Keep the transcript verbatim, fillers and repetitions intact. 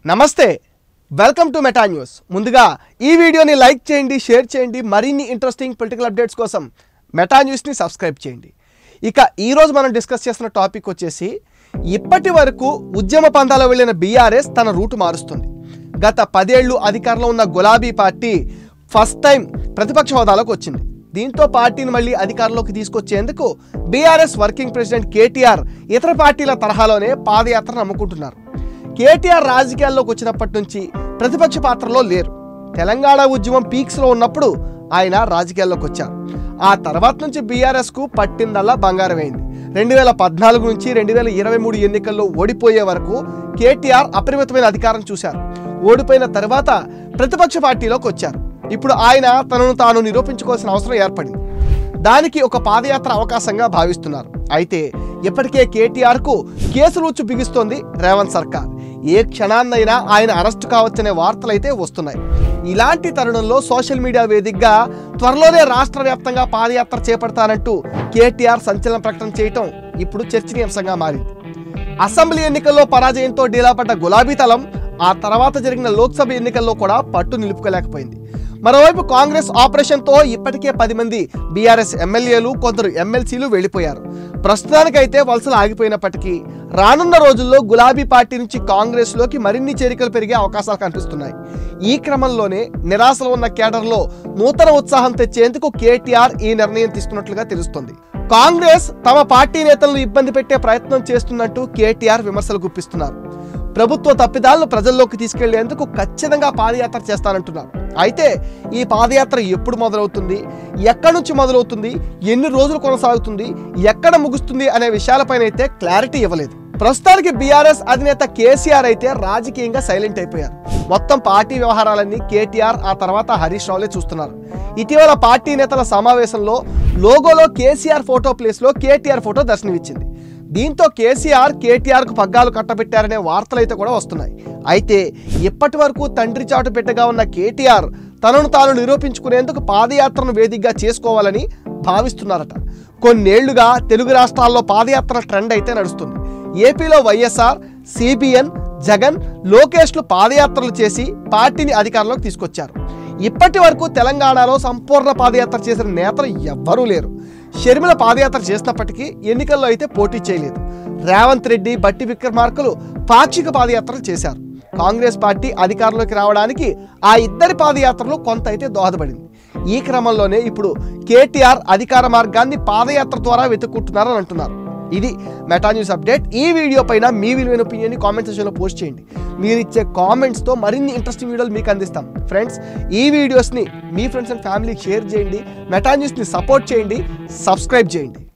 నమస్తే welcome to meta news. ముందుగా ఈ వీడియోని లైక్ చేయండి, షేర్ చేయండి। మరిన్ని ఇంట్రెస్టింగ్ పొలిటికల్ అప్డేట్స్ కోసం మెటా న్యూస్ని సబ్స్క్రైబ్ చేయండి। ఇక ఈ రోజు మనం డిస్కస్ చేస్తున్న టాపిక్ వచ్చేసి ఇప్పటి వరకు ఉద్యమ పందాలో వెళ్ళిన బీఆర్ఎస్ తన రూట్ మారుస్తుంది। గత పదేళ్లు అధికారంలో ఉన్న గులాబీ పార్టీ ఫస్ట్ టైం ప్రతిపక్ష హోదాలోకి వచ్చింది। దీంతో పార్టీని మళ్ళీ అధికారంలోకి తీసుకొచ్చేందుకు బీఆర్ఎస్ వర్కింగ్ ప్రెసిడెంట్ కేటీఆర్ ఇతర పార్టీల తరహాలోనే పాదయాత్ర నమ్ముకుంటున్నారు। కేటీఆర్ రాజకీయాల్లోకి వచ్చినప్పటి నుంచి ప్రతిపక్ష పాత్రలో లేరు। తెలంగాణ ఉద్యమం పీక్స్లో ఉన్నప్పుడు ఆయన రాజకీయాల్లోకి వచ్చారు। ఆ తర్వాత నుంచి బీఆర్ఎస్కు పట్టిందల్లా బంగారమైంది। రెండు వేల పద్నాలుగు నుంచి రెండు వేల ఇరవై మూడు ఎన్నికల్లో ఓడిపోయే వరకు కేటీఆర్ అపరిమితమైన అధికారం చూశారు। ఓడిపోయిన తర్వాత ప్రతిపక్ష పార్టీలోకి వచ్చారు। ఇప్పుడు ఆయన తనను తాను నిరూపించుకోవాల్సిన అవసరం ఏర్పడింది। దానికి ఒక పాదయాత్ర అవకాశంగా భావిస్తున్నారు। అయితే ఇప్పటికే కేటీఆర్కు కేసులు ఉచ్చు బిగిస్తోంది రేవంత్ సర్కార్। ఏ క్షణాన్నైనా ఆయన అరెస్టు కావచ్చనే వార్తలు అయితే వస్తున్నాయి। ఇలాంటి తరుణంలో సోషల్ మీడియా వేదికగా త్వరలోనే రాష్ట్ర వ్యాప్తంగా పాదయాత్ర చేపడతానంటూ కేటీఆర్ సంచలన ప్రకటన చేయటం ఇప్పుడు చర్చనీయాంశంగా మారింది। అసెంబ్లీ ఎన్నికల్లో పరాజయంతో డీలాపడ్డ గులాబీ తలం ఆ తర్వాత జరిగిన లోక్సభ ఎన్నికల్లో కూడా పట్టు నిలుపుకోలేకపోయింది। మరోవైపు కాంగ్రెస్ ఆపరేషన్తో ఇప్పటికే పది మంది బీఆర్ఎస్ ఎమ్మెల్యేలు, కొందరు ఎమ్మెల్సీలు వెళ్ళిపోయారు। ప్రస్తుతానికైతే వలసలు ఆగిపోయినప్పటికీ రానున్న రోజుల్లో గులాబీ పార్టీ నుంచి కాంగ్రెస్లోకి మరిన్ని చేరికలు పెరిగే అవకాశాలు కనిపిస్తున్నాయి। ఈ క్రమంలోనే నిరాశలో ఉన్న కేడర్లో నూతన ఉత్సాహం తెచ్చేందుకు కేటీఆర్ ఈ నిర్ణయం తీసుకున్నట్లుగా తెలుస్తుంది। కాంగ్రెస్ తమ పార్టీ నేతలను ఇబ్బంది పెట్టే ప్రయత్నం చేస్తున్నట్టు కేటీఆర్ విమర్శలు గుప్పిస్తున్నారు। ప్రభుత్వ తప్పిదాలను ప్రజల్లోకి తీసుకెళ్లేందుకు ఖచ్చితంగా పాదయాత్ర చేస్తానంటున్నారు। అయితే ఈ పాదయాత్ర ఎప్పుడు మొదలవుతుంది, ఎక్కడి నుంచి మొదలవుతుంది, ఎన్ని రోజులు కొనసాగుతుంది, ఎక్కడ ముగుస్తుంది అనే విషయాలపైన అయితే క్లారిటీ ఇవ్వలేదు। ప్రస్తుతానికి బీఆర్ఎస్ అధినేత కేసీఆర్ అయితే రాజకీయంగా సైలెంట్ అయిపోయారు। మొత్తం పార్టీ వ్యవహారాలన్నీ కేటీఆర్ ఆ తర్వాత హరీష్ రావులే చూస్తున్నారు। ఇటీవల పార్టీ నేతల సమావేశంలో లోగోలో కేసీఆర్ ఫోటో ప్లేస్లో కేటీఆర్ ఫోటో దర్శనమిచ్చింది। దీంతో కేసీఆర్ కేటీఆర్కు పగ్గాలు కట్టబెట్టారనే వార్తలు అయితే కూడా వస్తున్నాయి। అయితే ఇప్పటి వరకు తండ్రి చాటు బిడ్డగా ఉన్న కేటీఆర్ తనను తాను నిరూపించుకునేందుకు పాదయాత్రను వేదికగా చేసుకోవాలని భావిస్తున్నారట। కొన్నేళ్లుగా తెలుగు రాష్ట్రాల్లో పాదయాత్ర ట్రెండ్ అయితే నడుస్తుంది। ఏపీలో వైఎస్ఆర్, సిబిఎన్, జగన్, లోకేష్లు పాదయాత్రలు చేసి పార్టీని అధికారంలోకి తీసుకొచ్చారు। ఇప్పటి వరకు తెలంగాణలో సంపూర్ణ పాదయాత్ర చేసిన నేతలు ఎవ్వరూ లేరు। షర్మిల పాదయాత్ర చేసినప్పటికీ ఎన్నికల్లో అయితే పోటీ చేయలేదు। రేవంత్ రెడ్డి, బట్టి విక్రమార్కలు పాక్షిక పాదయాత్రలు చేశారు। కాంగ్రెస్ పార్టీ అధికారంలోకి రావడానికి ఆ ఇద్దరి పాదయాత్రలు కొంత అయితే దోహదపడింది। ఈ క్రమంలోనే ఇప్పుడు కేటీఆర్ అధికార మార్గాన్ని పాదయాత్ర ద్వారా వెతుక్కుంటున్నారని అంటున్నారు। ఇది మెటా న్యూస్ అప్డేట్। ఈ వీడియో పైన మీ విలువైన ఒపీనియన్ని కామెంట్ సెక్షన్లో పోస్ట్ చేయండి। మీరు ఇచ్చే కామెంట్స్తో మరిన్ని ఇంట్రెస్టింగ్ వీడియోలు మీకు అందిస్తాం। ఫ్రెండ్స్, ఈ వీడియోస్ని మీ ఫ్రెండ్స్ అండ్ ఫ్యామిలీకి షేర్ చేయండి। మెటా న్యూస్ని సపోర్ట్ చేయండి, సబ్స్క్రైబ్ చేయండి।